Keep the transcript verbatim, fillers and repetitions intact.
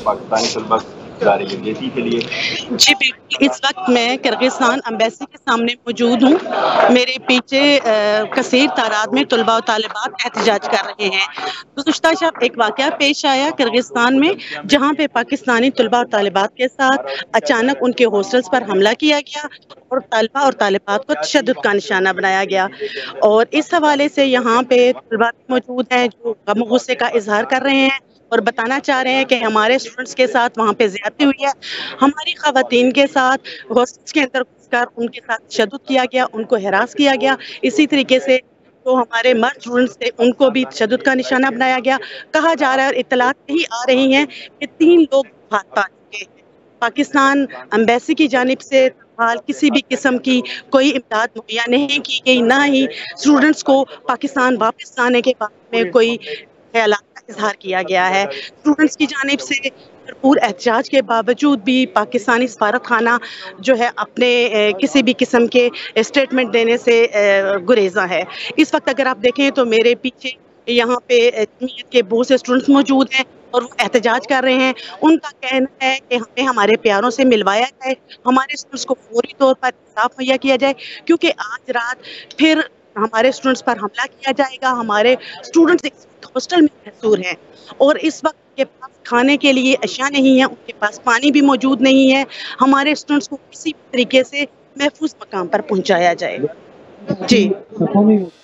پاکستانی طلباء جا رہی ہے بیٹی کے لیے؟ جی بالکل، اس وقت میں کرغزستان امبیسی کے سامنے موجود ہوں۔ میرے پیچھے کثیر تعداد میں طلباء و طالبات احتجاج کر رہے ہیں۔ گزشتہ شب ایک واقعہ پیش آیا کرغزستان میں، جہاں پہ پاکستانی طلباء و طالبات کے ساتھ اچانک ان کے ہاسٹلز پر حملہ کیا گیا اور طلباء اور طالبات کو تشدد کا نشانہ بنایا گیا، اور اس حوالے سے یہاں پہ طلباء موجود ہیں جو غم و غصے کا اظہار کر رہے ہیں اور بتانا چاہ رہے ہیں کہ ہمارے اسٹوڈنٹس کے ساتھ وہاں پہ زیادتی ہوئی ہے، ہماری خواتین کے ساتھ ہاسٹلس کے اندر گھس کر ان کے ساتھ تشدد کیا گیا، ان کو ہراس کیا گیا۔ اسی طریقے سے جو ہمارے مرد اسٹوڈنٹس تھے ان کو بھی تشدد کا نشانہ بنایا گیا۔ کہا جا رہا ہے اور اطلاعات یہی آ رہی ہیں کہ تین لوگ ہاتھ پا چکے ہیں۔ پاکستان امبیسی کی جانب سے حال کسی بھی قسم کی کوئی امداد مہیا نہیں کی گئی، نہ ہی اسٹوڈنٹس کو پاکستان واپس لانے کے بارے میں کوئی خیالات کا اظہار کیا گیا ہے۔ اسٹوڈنٹس کی جانب سے بھرپور احتجاج کے باوجود بھی پاکستانی سفارت خانہ جو ہے اپنے کسی بھی قسم کے اسٹیٹمنٹ دینے سے گریزاں ہے۔ اس وقت اگر آپ دیکھیں تو میرے پیچھے یہاں پہ جمعیت کے بہت سے اسٹوڈنٹس موجود ہیں اور وہ احتجاج کر رہے ہیں۔ ان کا کہنا ہے کہ ہمیں ہمارے پیاروں سے ملوایا جائے، ہمارے اسٹوڈنٹس کو فوری طور پر انصاف مہیا کیا جائے، کیونکہ آج رات پھر ہمارے اسٹوڈنٹس پر حملہ کیا جائے گا۔ ہمارے اسٹوڈنٹس ہاسٹل میں محصور ہیں اور اس وقت ان کے پاس کھانے کے لیے اشیاء نہیں ہیں، ان کے پاس پانی بھی موجود نہیں ہے۔ ہمارے اسٹوڈنٹس کو کسی بھی طریقے سے محفوظ مقام پر پہنچایا جائے۔ جی